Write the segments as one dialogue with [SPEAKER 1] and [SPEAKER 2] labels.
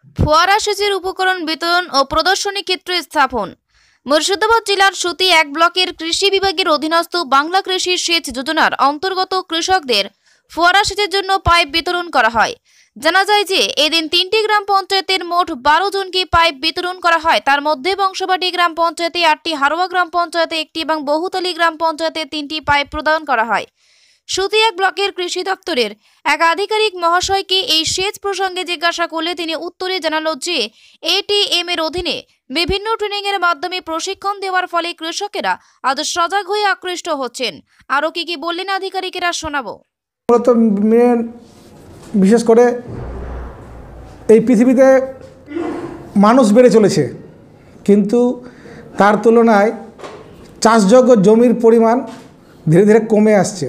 [SPEAKER 1] ফোয়ারা সেচের উপকরণ বিতরণ ও প্রদর্শনী ক্ষেত্র স্থাপন। মুর্শিদাবাদ জেলার সুতি 1 ব্লকের কৃষি বিভাগের অধীনস্থ বাংলা কৃষি সেচ যোজনার অন্তর্গত কৃষকদের ফোয়ারা সেচের জন্য পাইপ বিতরণ করা হয়। জানা যায় যে এদিন 3টি গ্রাম পঞ্চায়েতের মোট 12 জনকে পাইপ বিতরণ করা হয়। তার মধ্যে বংশবাটি গ্রাম পঞ্চায়েতে 8টি, হারোয়া গ্রাম পঞ্চায়েতে 1টি এবং বহুতলী গ্রাম পঞ্চায়েতে 3টি পাইপ প্রদান করা হয়। সুতি 1 ব্লকের কৃষি দপ্তরের এক আধিকারিক মহাশয়কে এই সেচ প্রসঙ্গে জিজ্ঞাসা করলে তিনি উত্তরে জানালো যে ATMA-র অধীনে বিভিন্ন ট্রেনিং এর মাধ্যমে প্রশিক্ষণ দেওয়ার ফলে কৃষকেরা আজ সজাগ হয়ে আকৃষ্ট হচ্ছেন। আরো কি বললেন আধিকারিকেরা শোনাবো।
[SPEAKER 2] মূলত বিশেষ করে এই পৃথিবীতে মানুষ বেড়ে চলেছে, কিন্তু তার তুলনায় চাষযোগ্য জমির পরিমাণ ধীরে ধীরে কমে আসছে।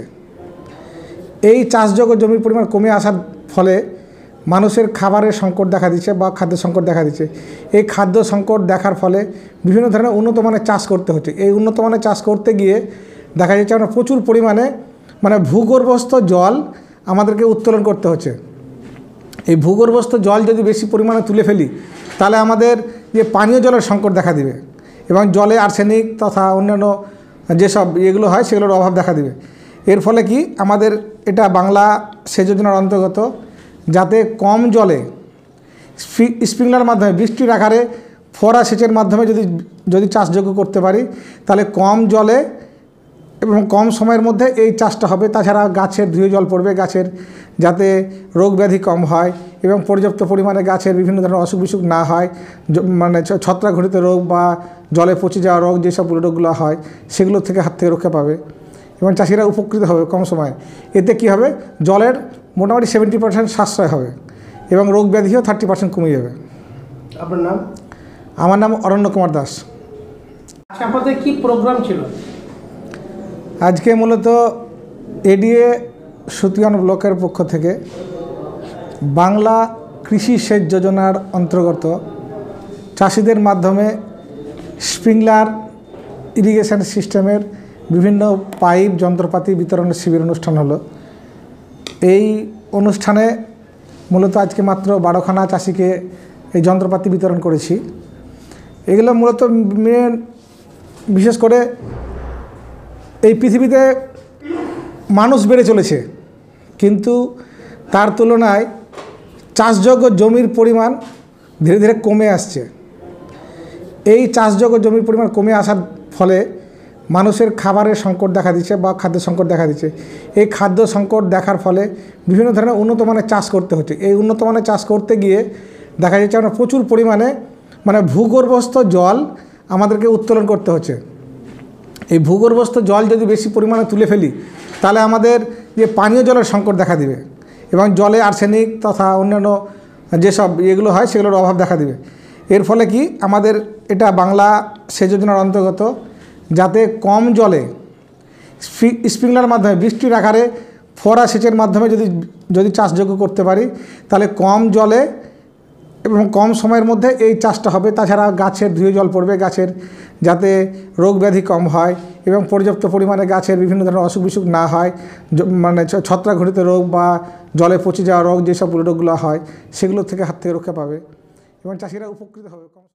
[SPEAKER 2] এই চাষযোগ্য জমির পরিমাণ কমে আসার ফলে মানুষের খাবারের সংকট দেখা দিচ্ছে বা খাদ্য সংকট দেখা দিচ্ছে। এই খাদ্য সংকট দেখার ফলে বিভিন্ন ধরনের উন্নত মানের চাষ করতে হচ্ছে। এই উন্নত মানের চাষ করতে গিয়ে দেখা যাচ্ছে আমরা প্রচুর পরিমাণে ভূগর্ভস্থ জল আমাদেরকে উত্তোলন করতে হচ্ছে। এই ভূগর্ভস্থ জল যদি বেশি পরিমাণে তুলে ফেলি তাহলে আমাদের যে পানীয় জলের সংকট দেখা দিবে এবং জলে আর্সেনিক তথা অন্যান্য যেসব এগুলো হয় সেগুলোর অভাব দেখা দিবে। এর ফলে কি আমাদের এটা বাংলা সেচ যোজনার অন্তর্গত, যাতে কম জলে স্প্রিংলার মাধ্যমে বৃষ্টির আকারে ফোয়ারা সেচের মাধ্যমে যদি চাষযোগ্য করতে পারি তাহলে কম জলে এবং কম সময়ের মধ্যে এই চাষটা হবে। তাছাড়া গাছের ধুয়ে জল পড়বে, গাছের যাতে রোগ ব্যাধি কম হয় এবং পর্যাপ্ত পরিমাণে গাছের বিভিন্ন ধরনের অসুখ বিসুখ না হয়, ছত্রাকঘটিত রোগ বা জলে পচে যাওয়া রোগ যেসব রোগগুলো হয় সেগুলো থেকে হাত থেকে রক্ষা পাবে এবং চাষিরা উপকৃত হবে কম সময়ে। এতে কি হবে, জলের মোটামুটি 70% সাশ্রয় হবে এবং রোগ ব্যাধিও 30% কমে যাবে।
[SPEAKER 3] আপনার নাম?
[SPEAKER 2] আমার নাম অরণ্য কুমার দাস।
[SPEAKER 3] আপনাদের কি প্রোগ্রাম ছিল
[SPEAKER 2] আজকে? মূলত ADA সুতিয়ান ব্লকের পক্ষ থেকে বাংলা কৃষি সেচ যোজনার অন্তর্গত চাষিদের মাধ্যমে স্প্রিংলার ইরিগেশন সিস্টেমের বিভিন্ন পাইপ যন্ত্রপাতি বিতরণের শিবির অনুষ্ঠান হলো। এই অনুষ্ঠানে মূলত আজকে মাত্র 12খানা চাষিকে এই যন্ত্রপাতি বিতরণ করেছি। এগুলো মূলত বিশেষ করে এই পৃথিবীতে মানুষ বেড়ে চলেছে, কিন্তু তার তুলনায় চাষযোগ্য জমির পরিমাণ ধীরে ধীরে কমে আসছে। এই চাষযোগ্য জমির পরিমাণ কমে আসার ফলে মানুষের খাবারের সংকট দেখা দিচ্ছে বা খাদ্য সংকট দেখা দিচ্ছে। এই খাদ্য সংকট দেখার ফলে বিভিন্ন ধরনের উন্নত মানের চাষ করতে হচ্ছে। এই উন্নত মানের চাষ করতে গিয়ে দেখা যাচ্ছে আমরা প্রচুর পরিমাণে ভূগর্ভস্থ জল আমাদেরকে উত্তোলন করতে হচ্ছে। এই ভূগর্ভস্থ জল যদি বেশি পরিমাণে তুলে ফেলি তাহলে আমাদের যে পানীয় জলের সংকট দেখা দিবে এবং জলে আর্সেনিক তথা অন্যান্য যেসব এগুলো হয় সেগুলোর অভাব দেখা দিবে। এর ফলে কি আমাদের এটা বাংলা সেচ যোজনার অন্তর্গত, যাতে কম জলে স্প্রিংলার মাধ্যমে বৃষ্টির আকারে ফোয়ারা সেচের মাধ্যমে যদি চাষযোগ্য করতে পারি তাহলে কম জলে এবং কম সময়ের মধ্যে এই চাষটা হবে। তাছাড়া গাছের ধুয়ে জল পড়বে, গাছের যাতে রোগ ব্যাধি কম হয় এবং পর্যাপ্ত পরিমাণে গাছের বিভিন্ন ধরনের অসুখ বিসুখ না হয়, ছত্রাকঘটিত রোগ বা জলে পচে যাওয়া রোগ যেসব রোগগুলো হয় সেগুলো থেকে হাত থেকে রক্ষা পাবে এবং চাষিরা উপকৃত হবে।